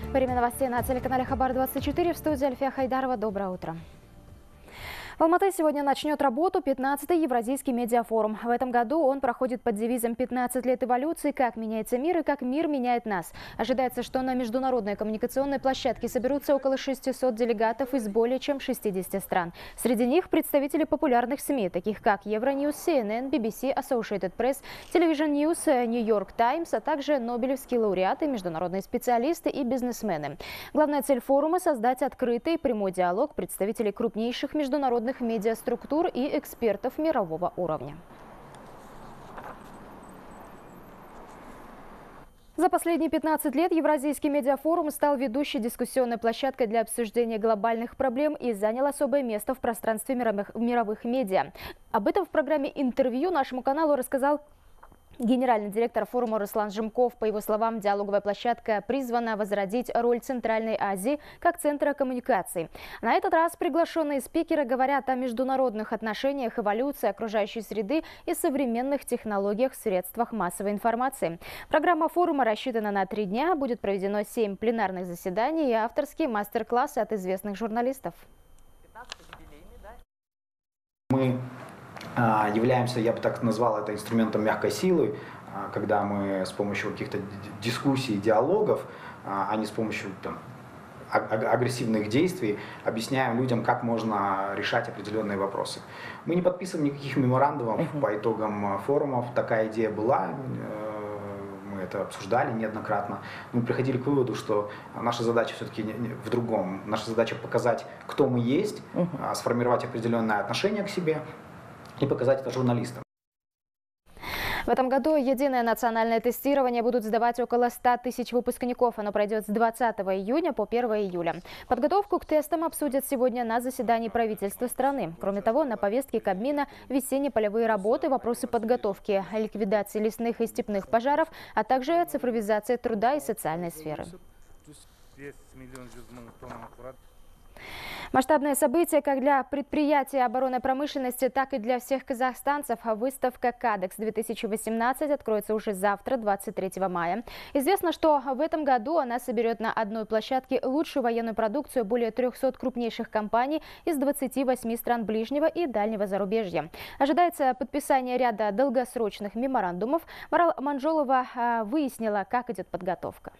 Время новостей на телеканале Хабар-24. В студии Альфия Хайдарова. Доброе утро. В Алматы сегодня начнет работу 15-й Евразийский медиафорум. В этом году он проходит под девизом «15 лет эволюции. Как меняется мир и как мир меняет нас». Ожидается, что на международной коммуникационной площадке соберутся около 600 делегатов из более чем 60 стран. Среди них представители популярных СМИ, таких как Евроньюз, CNN, BBC, Associated Press, Television News, New York Times, а также нобелевские лауреаты, международные специалисты и бизнесмены. Главная цель форума – создать открытый прямой диалог представителей крупнейших международных медиаструктур и экспертов мирового уровня. За последние 15 лет Евразийский медиафорум стал ведущей дискуссионной площадкой для обсуждения глобальных проблем и занял особое место в пространстве мировых медиа. Об этом в программе «Интервью» нашему каналу рассказал генеральный директор форума Руслан Жимков. По его словам, диалоговая площадка призвана возродить роль Центральной Азии как центра коммуникаций. На этот раз приглашенные спикеры говорят о международных отношениях, эволюции окружающей среды и современных технологиях в средствах массовой информации. Программа форума рассчитана на 3 дня. Будет проведено 7 пленарных заседаний и авторские мастер-классы от известных журналистов. Мы являемся, я бы так назвал это, инструментом мягкой силы, когда мы с помощью каких-то дискуссий, диалогов, а не с помощью агрессивных действий объясняем людям, как можно решать определенные вопросы. Мы не подписываем никаких меморандумов по итогам форумов. Такая идея была, мы это обсуждали неоднократно. Мы приходили к выводу, что наша задача все-таки в другом. Наша задача показать, кто мы есть, сформировать определенное отношение к себе и показать это журналистам. В этом году единое национальное тестирование будут сдавать около 100 тысяч выпускников. Оно пройдет с 20 июня по 1 июля. Подготовку к тестам обсудят сегодня на заседании правительства страны. Кроме того, на повестке Кабмина весенние полевые работы, вопросы подготовки, ликвидации лесных и степных пожаров, а также цифровизация труда и социальной сферы. Масштабное событие как для предприятия оборонной промышленности, так и для всех казахстанцев. Выставка «Кадекс-2018» откроется уже завтра, 23 мая. Известно, что в этом году она соберет на одной площадке лучшую военную продукцию более 300 крупнейших компаний из 28 стран ближнего и дальнего зарубежья. Ожидается подписание ряда долгосрочных меморандумов. Марал Манжолова выяснила, как идет подготовка.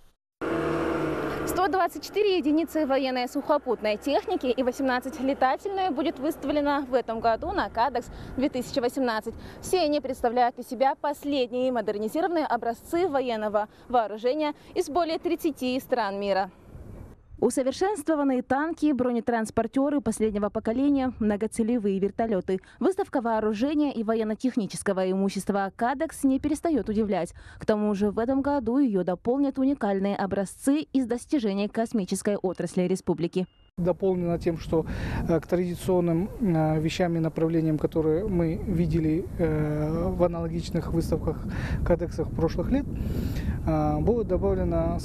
124 единицы военной сухопутной техники и 18 летательной будет выставлено в этом году на «Кадекс-2018». Все они представляют из себя последние модернизированные образцы военного вооружения из более 30 стран мира. Усовершенствованные танки, бронетранспортеры последнего поколения, многоцелевые вертолеты. Выставка вооружения и военно-технического имущества «Кадекс» не перестает удивлять. К тому же в этом году ее дополнят уникальные образцы из достижений космической отрасли республики. Дополнено тем, что к традиционным вещам и направлениям, которые мы видели в аналогичных выставках «Кадексах» прошлых лет, будет добавлена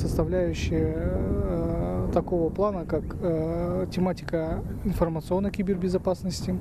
составляющая такого плана, как тематика информационной кибербезопасности,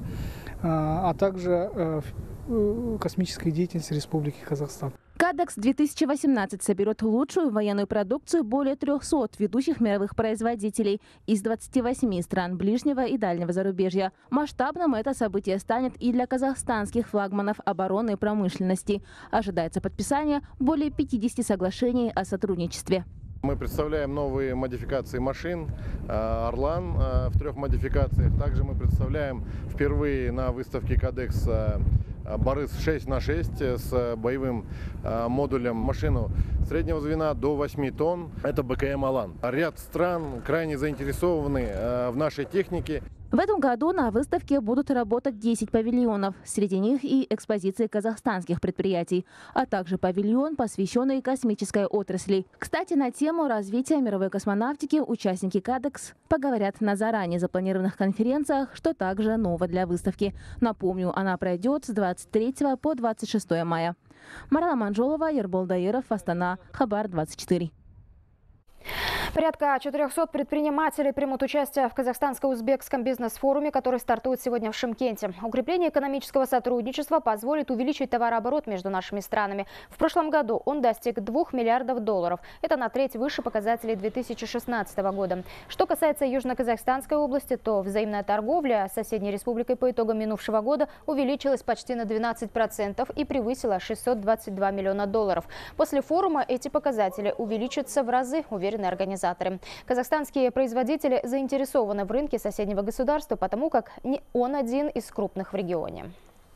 а также космической деятельности Республики Казахстан. «Кадекс-2018» соберет лучшую военную продукцию более 300 ведущих мировых производителей из 28 стран ближнего и дальнего зарубежья. Масштабным это событие станет и для казахстанских флагманов оборонной промышленности. Ожидается подписание более 50 соглашений о сотрудничестве. Мы представляем новые модификации машин «Орлан» в 3 модификациях. Также мы представляем впервые на выставке «Кадекс» Борис 6х6 с боевым модулем, машину среднего звена до 8 тонн. Это БКМ «Алан». Ряд стран крайне заинтересованы в нашей технике. В этом году на выставке будут работать 10 павильонов. Среди них и экспозиции казахстанских предприятий, а также павильон, посвященный космической отрасли. Кстати, на тему развития мировой космонавтики участники «Кадекс» поговорят на заранее запланированных конференциях, что также ново для выставки. Напомню, она пройдет с 23 по 26 мая. Марала Манжолова, Ербол Даиров, Астана, Хабар 24. Порядка 400 предпринимателей примут участие в казахстанско-узбекском бизнес-форуме, который стартует сегодня в Шымкенте. Укрепление экономического сотрудничества позволит увеличить товарооборот между нашими странами. В прошлом году он достиг 2 миллиардов долларов. Это на треть выше показателей 2016 года. Что касается Южно-Казахстанской области, то взаимная торговля с соседней республикой по итогам минувшего года увеличилась почти на 12% и превысила 622 миллиона долларов. После форума эти показатели увеличатся в разы, уверены организаторы. Казахстанские производители заинтересованы в рынке соседнего государства, потому как он один из крупных в регионе.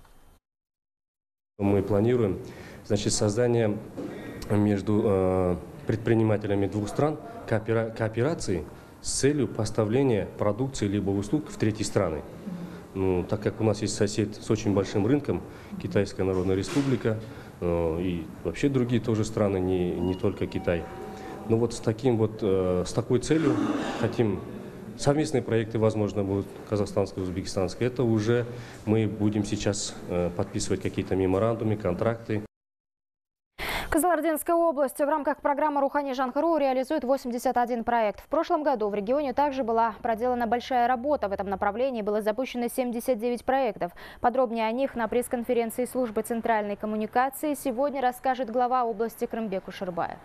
Мы планируем, создание между предпринимателями двух стран кооперации с целью поставления продукции либо услуг в третьи страны. Так как у нас есть сосед с очень большим рынком, Китайская Народная Республика, и вообще другие тоже страны, не только Китай. Но вот с такой целью хотим, совместные проекты, возможно, будут казахстанско-узбекистанские. Это уже мы будем сейчас подписывать какие-то меморандумы, контракты. Кызылординская область в рамках программы «Рухани Жанхару» реализует 81 проект. В прошлом году в регионе также была проделана большая работа. В этом направлении было запущено 79 проектов. Подробнее о них на пресс-конференции службы центральной коммуникации сегодня расскажет глава области Крымбек Ушербаев.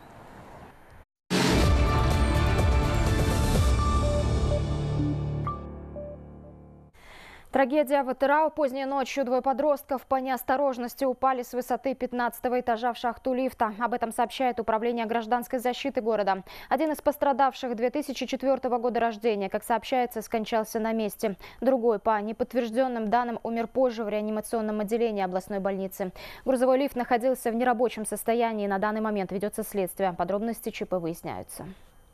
Трагедия в Атырау. Поздней ночью двое подростков по неосторожности упали с высоты 15-го этажа в шахту лифта. Об этом сообщает Управление гражданской защиты города. Один из пострадавших 2004 года рождения, как сообщается, скончался на месте. Другой, по неподтвержденным данным, умер позже в реанимационном отделении областной больницы. Грузовой лифт находился в нерабочем состоянии. На данный момент ведется следствие. Подробности ЧП выясняются.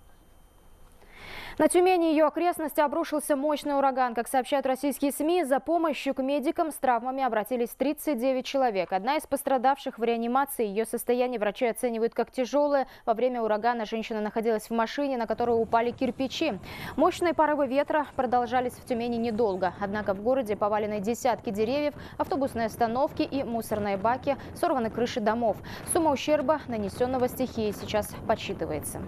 На Тюмени и ее окрестности обрушился мощный ураган. Как сообщают российские СМИ, за помощью к медикам с травмами обратились 39 человек. Одна из пострадавших в реанимации. Ее состояние врачи оценивают как тяжелое. Во время урагана женщина находилась в машине, на которую упали кирпичи. Мощные порывы ветра продолжались в Тюмени недолго. Однако в городе повалены десятки деревьев, автобусные остановки и мусорные баки, сорваны крыши домов. Сумма ущерба, нанесенного стихией, сейчас подсчитывается.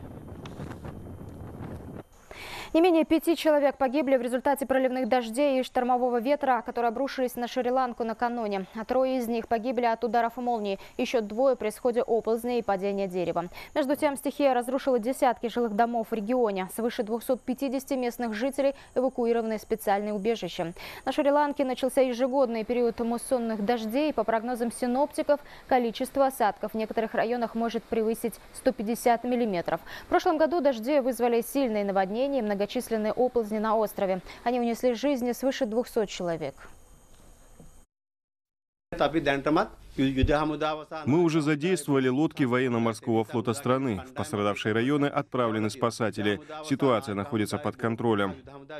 Не менее 5 человек погибли в результате проливных дождей и штормового ветра, которые обрушились на Шри-Ланку накануне. 3 из них погибли от ударов молнии. Еще 2 при сходе оползней и падения дерева. Между тем, стихия разрушила десятки жилых домов в регионе. Свыше 250 местных жителей эвакуированы в специальные убежища. На Шри-Ланке начался ежегодный период муссонных дождей. По прогнозам синоптиков, количество осадков в некоторых районах может превысить 150 миллиметров. В прошлом году дожди вызвали сильные наводнения и многочисленные оползни на острове. Они унесли жизни свыше 200 человек. Мы уже задействовали лодки военно-морского флота страны. В пострадавшие районы отправлены спасатели. Ситуация находится под контролем.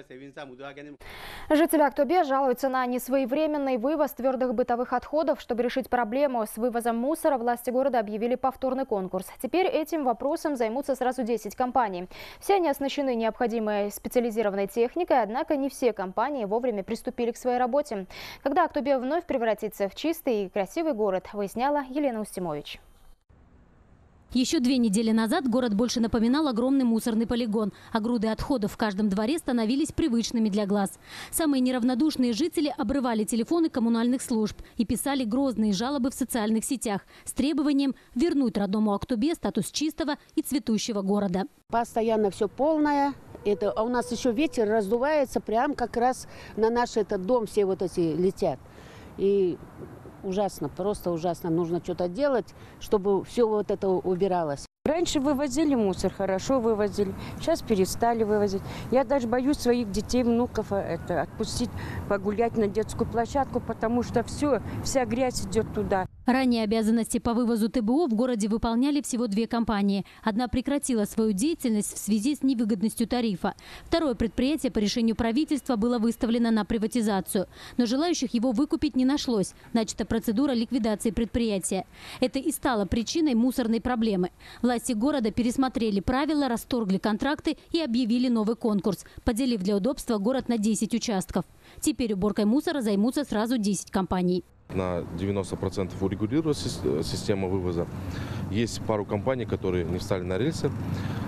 Жители Актобе жалуются на несвоевременный вывоз твердых бытовых отходов. Чтобы решить проблему с вывозом мусора, власти города объявили повторный конкурс. Теперь этим вопросом займутся сразу 10 компаний. Все они оснащены необходимой специализированной техникой, однако не все компании вовремя приступили к своей работе. Когда Актобе вновь превратится в чистый и красивый город, выясняла Елена Устимович. Еще 2 недели назад город больше напоминал огромный мусорный полигон, а груды отходов в каждом дворе становились привычными для глаз. Самые неравнодушные жители обрывали телефоны коммунальных служб и писали грозные жалобы в социальных сетях с требованием вернуть родному Актобе статус чистого и цветущего города. Постоянно все полное. А у нас еще ветер раздувается, прям как раз на наш этот дом все вот эти летят. И ужасно, просто ужасно. Нужно что-то делать, чтобы все вот это убиралось. Раньше вывозили мусор, хорошо вывозили. Сейчас перестали вывозить. Я даже боюсь своих детей, внуков отпустить погулять на детскую площадку, потому что вся грязь идет туда. Ранее обязанности по вывозу ТБО в городе выполняли всего 2 компании. Одна прекратила свою деятельность в связи с невыгодностью тарифа. Второе предприятие по решению правительства было выставлено на приватизацию. Но желающих его выкупить не нашлось. Начата процедура ликвидации предприятия. Это и стало причиной мусорной проблемы. Власти города пересмотрели правила, расторгли контракты и объявили новый конкурс, поделив для удобства город на 10 участков. Теперь уборкой мусора займутся сразу 10 компаний. На 90% урегулирована система вывоза. Есть пару компаний, которые не встали на рельсы.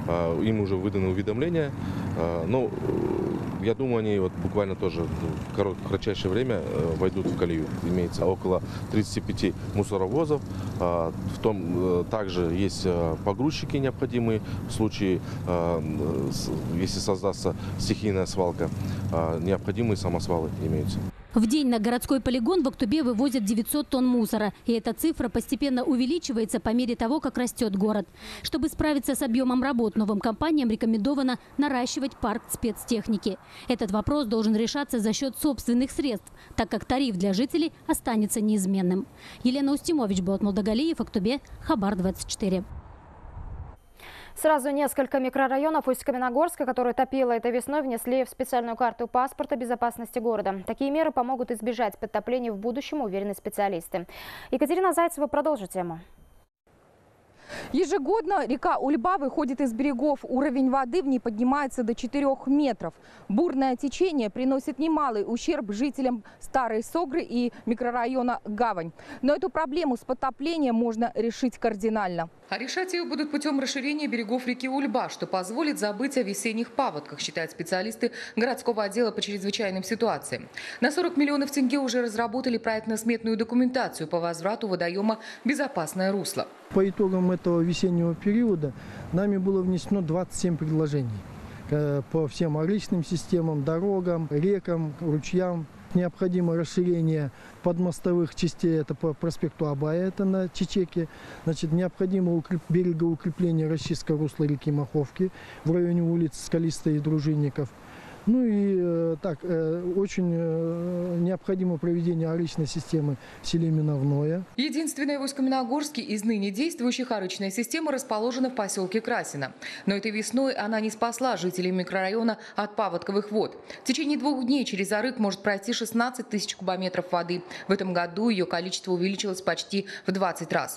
Им уже выданы уведомления. Но я думаю, они вот буквально тоже в кратчайшее время войдут в колею. Имеется около 35 мусоровозов. В том также есть погрузчики необходимые в случае, если создастся стихийная свалка, необходимые самосвалы имеются. В день на городской полигон в Актубе вывозят 900 тонн мусора. И эта цифра постепенно увеличивается по мере того, как растет город. Чтобы справиться с объемом работ, новым компаниям рекомендовано наращивать парк спецтехники. Этот вопрос должен решаться за счет собственных средств, так как тариф для жителей останется неизменным. Елена Устимович, Болот Молдагалиев, Актубе, Хабар 24. Сразу несколько микрорайонов Усть-Каменогорска, которые топило этой весной, внесли в специальную карту паспорта безопасности города. Такие меры помогут избежать подтоплений в будущем, уверены специалисты. Екатерина Зайцева продолжит тему. Ежегодно река Ульба выходит из берегов. Уровень воды в ней поднимается до 4 метров. Бурное течение приносит немалый ущерб жителям Старой Согры и микрорайона Гавань. Но эту проблему с подтоплением можно решить кардинально. А решать ее будут путем расширения берегов реки Ульба, что позволит забыть о весенних паводках, считают специалисты городского отдела по чрезвычайным ситуациям. На 40 миллионов тенге уже разработали проектно-сметную документацию по возврату водоема в безопасное русло. По итогам этого весеннего периода нами было внесено 27 предложений по всем арычным системам, дорогам, рекам, ручьям. Необходимо расширение подмостовых частей, это по проспекту Абая, это на Чечеке. Значит, необходимо берегоукрепление, расчистка русла реки Маховки в районе улиц Скалистой и Дружинников. Ну и очень необходимо проведение арычной системы в селе Миновное. Единственная в Усть-Каменогорске из ныне действующих арычная система расположена в поселке Красино. Но этой весной она не спасла жителей микрорайона от паводковых вод. В течение 2 дней через Арык может пройти 16 тысяч кубометров воды. В этом году ее количество увеличилось почти в 20 раз.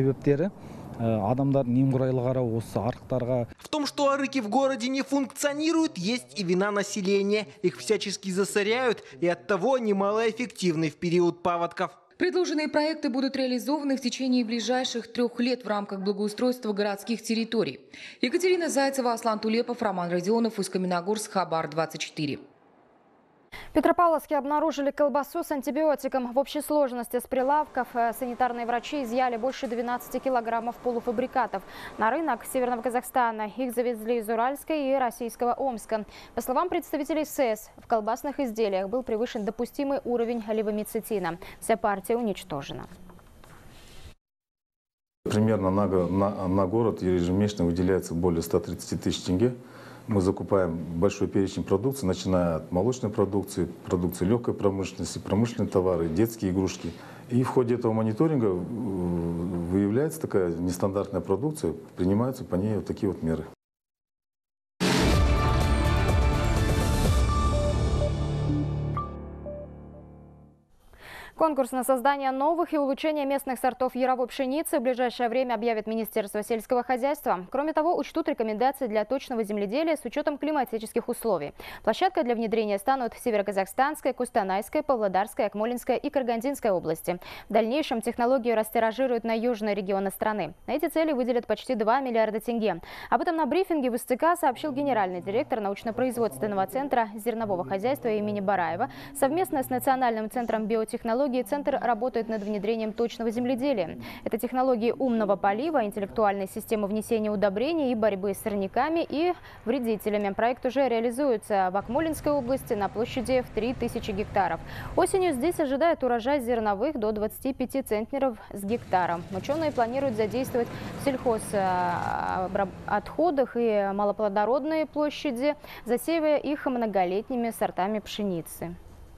В том, что арыки в городе не функционируют, есть и вина населения. Их всячески засоряют, и оттого они малоэффективны в период паводков. Предложенные проекты будут реализованы в течение ближайших 3 лет в рамках благоустройства городских территорий. Екатерина Зайцева, Аслан Тулепов, Роман Родионов, Усть-Каменогорск, Хабар 24. В Петропавловске обнаружили колбасу с антибиотиком. В общей сложности с прилавков санитарные врачи изъяли больше 12 килограммов полуфабрикатов. На рынок Северного Казахстана их завезли из Уральска и российского Омска. По словам представителей СЭС, в колбасных изделиях был превышен допустимый уровень левомицетина. Вся партия уничтожена. Примерно на город ежемесячно выделяется более 130 тысяч тенге. Мы закупаем большой перечень продукции, начиная от молочной продукции, продукции легкой промышленности, промышленные товары, детские игрушки. И в ходе этого мониторинга выявляется такая нестандартная продукция, принимаются по ней вот такие вот меры. Конкурс на создание новых и улучшение местных сортов яровой пшеницы в ближайшее время объявит Министерство сельского хозяйства. Кроме того, учтут рекомендации для точного земледелия с учетом климатических условий. Площадкой для внедрения станут Североказахстанская, Кустанайская, Павлодарская, Акмолинская и Карагандинская области. В дальнейшем технологию растиражируют на южные регионы страны. На эти цели выделят почти 2 миллиарда тенге. Об этом на брифинге в СЦК сообщил генеральный директор научно-производственного центра зернового хозяйства имени Бараева. Совместно с Национальным центром биотехнологий Центр работает над внедрением точного земледелия. Это технологии умного полива, интеллектуальной системы внесения удобрений и борьбы с сорняками и вредителями. Проект уже реализуется в Акмолинской области на площади в 3000 гектаров. Осенью здесь ожидают урожай зерновых до 25 центнеров с гектара. Ученые планируют задействовать в сельхозотходах и малоплодородные площади, засеивая их многолетними сортами пшеницы.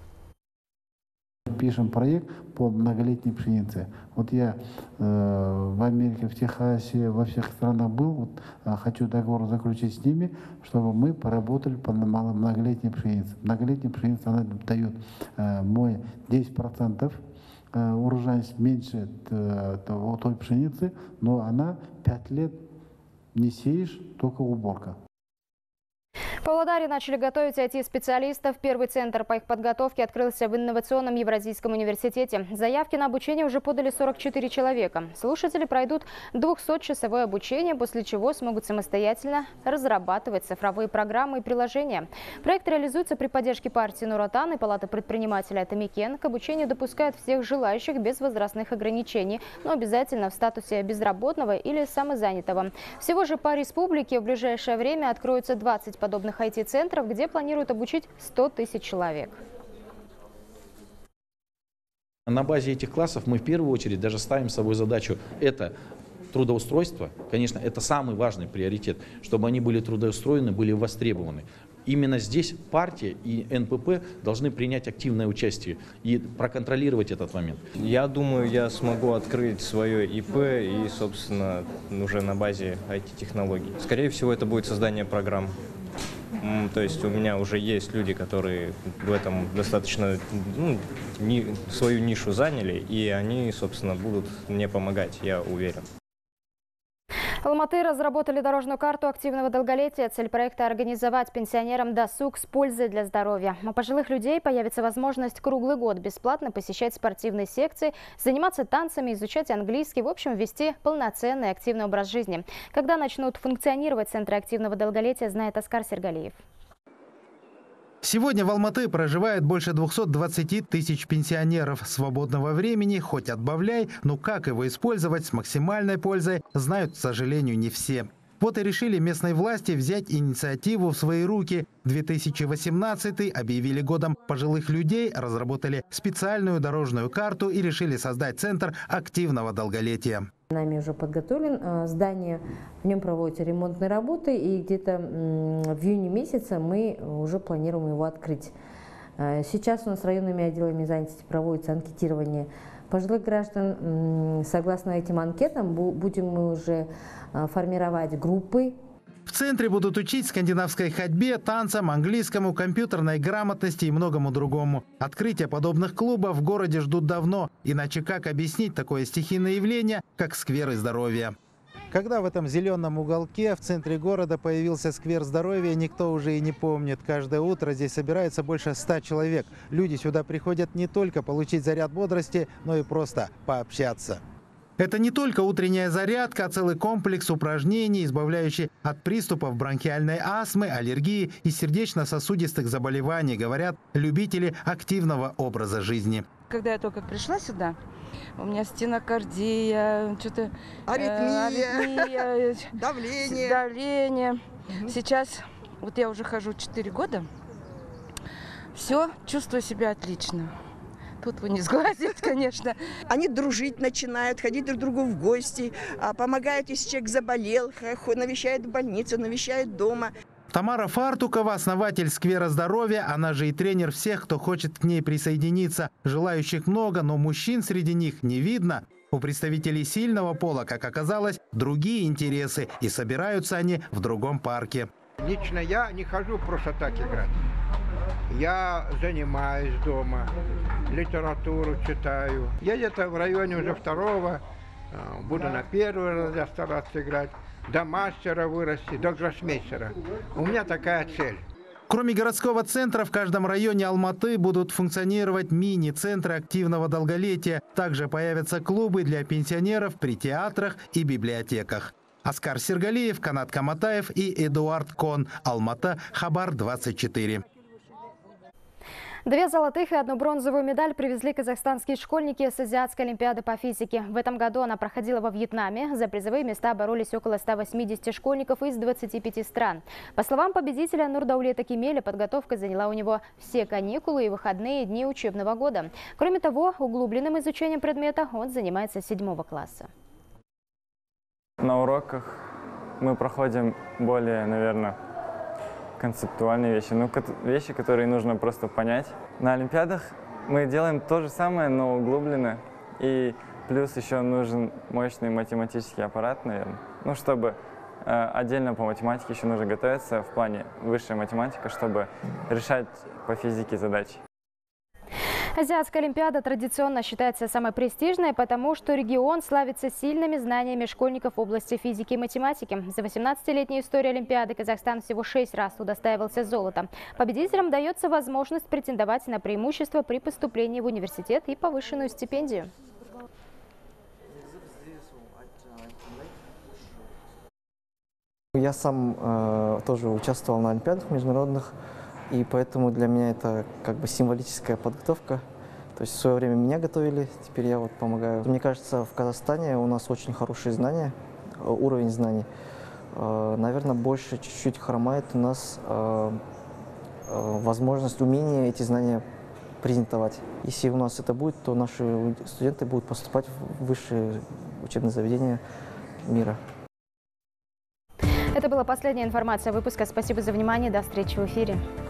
Пишем проект по многолетней пшенице. Вот я в Америке, в Техасе, во всех странах был. Вот, хочу договор заключить с ними, чтобы мы поработали по многолетней пшенице. Многолетняя пшеница, она дает 10%. Урожайность меньше той пшеницы, но она 5 лет не сеешь, только уборка. В Павлодаре начали готовить IT-специалистов. Первый центр по их подготовке открылся в Инновационном Евразийском университете. Заявки на обучение уже подали 44 человека. Слушатели пройдут 200-часовое обучение, после чего смогут самостоятельно разрабатывать цифровые программы и приложения. Проект реализуется при поддержке партии Нур Отан и Палаты предпринимателей Атамекен. К обучению допускают всех желающих без возрастных ограничений, но обязательно в статусе безработного или самозанятого. Всего же по республике в ближайшее время откроются 20 подобных IT-центров, где планируют обучить 100 тысяч человек. На базе этих классов мы в первую очередь даже ставим с собой задачу – это трудоустройство. Конечно, это самый важный приоритет, чтобы они были трудоустроены, были востребованы. Именно здесь партия и НПП должны принять активное участие и проконтролировать этот момент. Я думаю, я смогу открыть свое ИП и, собственно, уже на базе IT-технологий. Скорее всего, это будет создание программ. То есть у меня уже есть люди, которые в этом достаточно свою нишу заняли, и они, собственно, будут мне помогать, я уверен. В Алматы разработали дорожную карту активного долголетия. Цель проекта – организовать пенсионерам досуг с пользой для здоровья. У пожилых людей появится возможность круглый год бесплатно посещать спортивные секции, заниматься танцами, изучать английский, в общем, вести полноценный активный образ жизни. Когда начнут функционировать центры активного долголетия, знает Оскар Сергалиев. Сегодня в Алматы проживает больше 220 тысяч пенсионеров. Свободного времени хоть отбавляй, но как его использовать с максимальной пользой, знают, к сожалению, не все. Вот и решили местные власти взять инициативу в свои руки. 2018 объявили годом пожилых людей, разработали специальную дорожную карту и решили создать центр активного долголетия. Нами уже подготовлен здание, в нем проводятся ремонтные работы, и где-то в июне месяце мы уже планируем его открыть. Сейчас у нас районными отделами занятости проводится анкетирование пожилых граждан. Согласно этим анкетам будем мы уже формировать группы. В центре будут учить скандинавской ходьбе, танцам, английскому, компьютерной грамотности и многому другому. Открытие подобных клубов в городе ждут давно. Иначе как объяснить такое стихийное явление, как скверы здоровья? Когда в этом зеленом уголке в центре города появился сквер здоровья, никто уже и не помнит. Каждое утро здесь собирается больше 100 человек. Люди сюда приходят не только получить заряд бодрости, но и просто пообщаться. Это не только утренняя зарядка, а целый комплекс упражнений, избавляющий от приступов бронхиальной астмы, аллергии и сердечно-сосудистых заболеваний, говорят любители активного образа жизни. Когда я только пришла сюда, у меня стенокардия, что-то аритмия, давление. Сейчас, вот я уже хожу 4 года, все, чувствую себя отлично. Тут вы не сглазить, конечно. Они дружить начинают, ходить друг к другу в гости, помогают, если человек заболел, навещают в больнице, навещают дома. Тамара Фартукова – основатель сквера здоровья, она же и тренер всех, кто хочет к ней присоединиться. Желающих много, но мужчин среди них не видно. У представителей сильного пола, как оказалось, другие интересы, и собираются они в другом парке. Лично я не хожу просто так играть. Я занимаюсь дома, литературу читаю. Я где-то в районе уже 2-го, буду на 1-й раз стараться играть, до мастера вырасти, до гроссмейстера. У меня такая цель. Кроме городского центра, в каждом районе Алматы будут функционировать мини-центры активного долголетия. Также появятся клубы для пенсионеров при театрах и библиотеках. Оскар Сергалиев, Канат Каматаев и Эдуард Кон. Алматы, Хабар 24. 2 золотых и 1 бронзовую медаль привезли казахстанские школьники с Азиатской олимпиады по физике. В этом году она проходила во Вьетнаме. За призовые места боролись около 180 школьников из 25 стран. По словам победителя Нурдаулета Кемеля, подготовка заняла у него все каникулы и выходные дни учебного года. Кроме того, углубленным изучением предмета он занимается 7 класса. На уроках мы проходим более, наверное, концептуальные вещи, вещи, которые нужно просто понять. На олимпиадах мы делаем то же самое, но углубленно. И плюс еще нужен мощный математический аппарат, наверное. Чтобы отдельно по математике еще нужно готовиться в плане высшей математики, чтобы решать по физике задачи. Азиатская олимпиада традиционно считается самой престижной, потому что регион славится сильными знаниями школьников в области физики и математики. За 18-летнюю историю олимпиады Казахстан всего 6 раз удостаивался золота. Победителям дается возможность претендовать на преимущество при поступлении в университет и повышенную стипендию. Я сам тоже участвовал на олимпиадах международных. И поэтому для меня это как бы символическая подготовка. То есть в свое время меня готовили, теперь я вот помогаю. Мне кажется, в Казахстане у нас очень хорошие знания, уровень знаний. Наверное, больше чуть-чуть хромает у нас возможность, умение эти знания презентовать. Если у нас это будет, то наши студенты будут поступать в высшие учебные заведения мира. Это была последняя информация выпуска. Спасибо за внимание. До встречи в эфире.